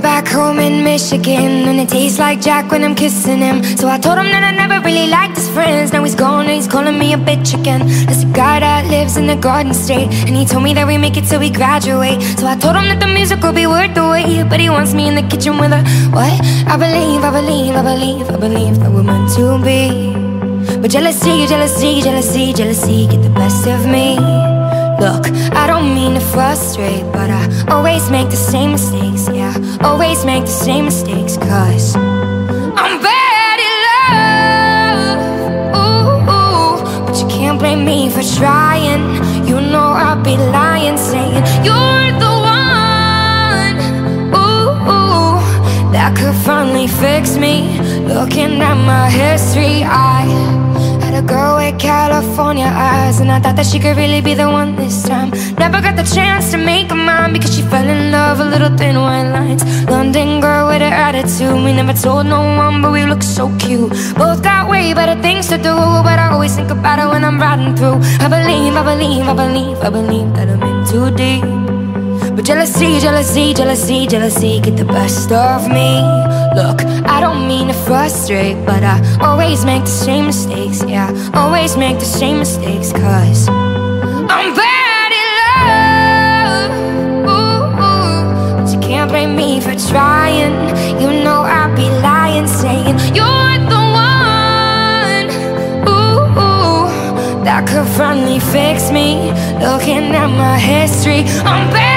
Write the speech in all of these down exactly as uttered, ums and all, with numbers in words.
back home in Michigan, and it tastes like Jack when I'm kissing him. So I told him that I never really liked his friends. Now he's gone and he's calling me a bitch again. There's a guy that lives in the Garden State, and he told me that we make it till we graduate. So I told him that the music will be worth the wait, but he wants me in the kitchen with a what? I believe, I believe, I believe, I believe that we're meant to be. But jealousy, jealousy, jealousy, jealousy get the best of me. Look, I don't mean to frustrate, but I always make the same mistakes. Yeah, always make the same mistakes, cause I'm bad at love. Ooh, ooh, but you can't blame me for trying. You know I'd be lying saying you're the one. Ooh, ooh, that could finally fix me. Looking at my history, I a girl with California eyes, and I thought that she could really be the one this time. Never got the chance to make her mine, because she fell in love with little thin white lines. London girl with her attitude, we never told no one, but we look so cute. Both got way better things to do, but I always think about it when I'm riding through. I believe, I believe, I believe, I believe that I'm in too deep. But jealousy, jealousy, jealousy, jealousy get the best of me. Look, I don't mean to frustrate, but I always make the same mistakes. Yeah, always make the same mistakes, cause I'm bad at love. Ooh, ooh, but you can't blame me for trying. You know I'd be lying saying you're the one. Ooh, ooh, that could finally fix me. Looking at my history, I'm bad.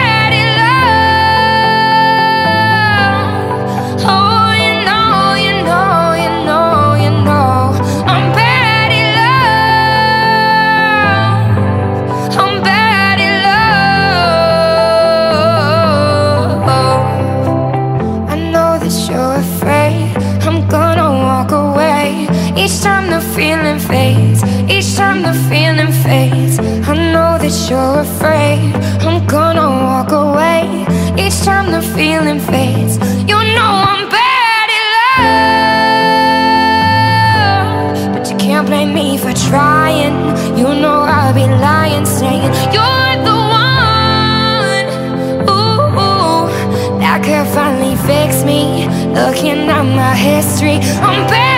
Each time the feeling fades, each time the feeling fades, I know that you're afraid I'm gonna walk away. Each time the feeling fades, you know I'm bad at love. But you can't blame me for trying. You know I'll be lying saying you're the one. Ooh, ooh, that could finally fix me. Looking at my history, I'm bad.